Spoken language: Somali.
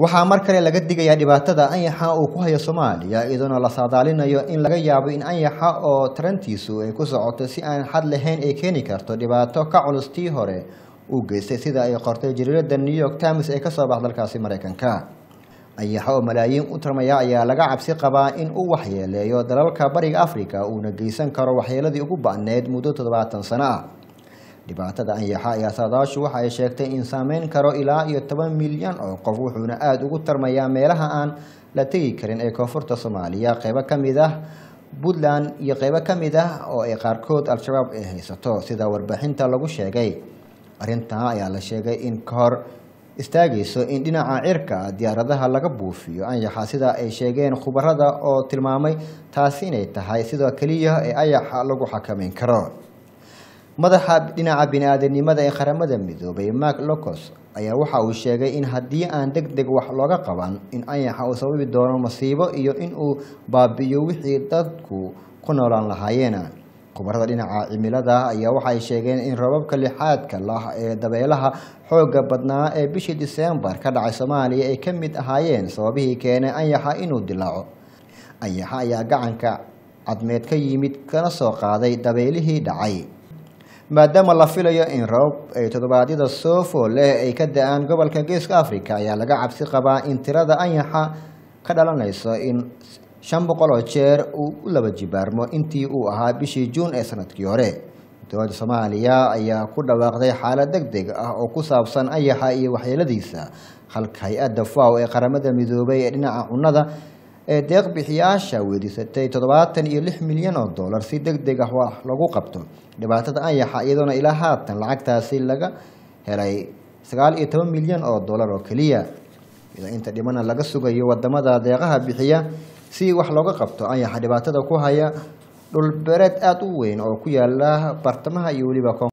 waxaa mar kale laga digayaa dhibaatada anyaxa uu ku hayo Soomaaliya iyadoo la saadaalinayo in laga yaabo in anyaxa oo tarantiisu ay ku socoto si aan xad lahayn ay keeni karto dhibaato ka culus tii hore uu geystay sida ay qortay jariirada New York Times ee ka soo baxday dalkaasi Mareykanka. Anyaxa oo malaayiin u tarmaya ayaa laga cabsi qabaa in uu waxyeeleeyo dalalka Bariga Afrika uuna geysan karo waxyeeladii ugu ba'need muddo 70 sano ah. dhibaatada anyaxa ayaa saadaashu waxa ay sheegtay in saameyn karo ilaa 10 milyan oo qof wuxuuna aad ugu tarmayaa meelaha aan la tagi karin ee koonfurta Soomaaliya qaybo kamid ah Puntland iyo qaybo kamid ah oo ay qaarkood al-shabaab ay haysato sida warbixinta lagu sheegay. Arrintan ayaa la sheegay in ka hor istaagayso in dhinaca cirka diyaaradaha laga buufiyo anyaxa sida ay sheegeen khubarada oo tilmaamay taasi inay tahay sidoo kaliya ee anyaxa lagu xakameyn karo. madaxa dhinaca bini'aadanimada ee qaramada midoobay Mark Locos ayaa waxa uu sheegay in haddii aan degdeg wax looga qaban in anyaxa uu sababi doono masiibo iyo in uu baabi'iyo wixii dadku ku noolaan lahaayeen. khubarada dhinaca cimilada ayaa waxay sheegeen in roobabka lixaadka lah ee dabeelaha xooga badnaa ee bishii December ka dhacay Soomaaliya ay ka mid ahaayeen sababihii keenay anyaxa inuu dilaaco. anyaxa ayaa gacanka cadmeed ka yimid kana soo qaaday dabeelihii dhacay. maadaama la filayo in roob ay toddobaadyada soo fool ay ka da'aan gobolka Geeska Afrika ayaa laga cabsi qabaa in tirada anyaxa ka dhalanayso in 500 jeer uu laba jibaarmo intii uu ahaa bishii June ee sanadkii hore. dowladda Soomaaliya ayaa ku dhawaaqday xaalad degdeg ah oo ku saabsan anyaxa iyo waxyeeladiisa halka hay'adda FAO ee qaramada midoobay ee dhinaca cunnada ee deeq bixiyaasha weydiisatay 76 milyan oo dollar si degdeg ah wax lagu qabto dhibaatada anyaxa iyadoo ilaa haatan lacagtaasi laga helay 19 milyan oo dollar oo kaliya inta dhimana laga sugayo wadamada deeqaha bixiya si wax looga qabto anyaxa dhibaatada ku haya dhul beereed aad u weyn oo ku yaala bartamaha iyo waliba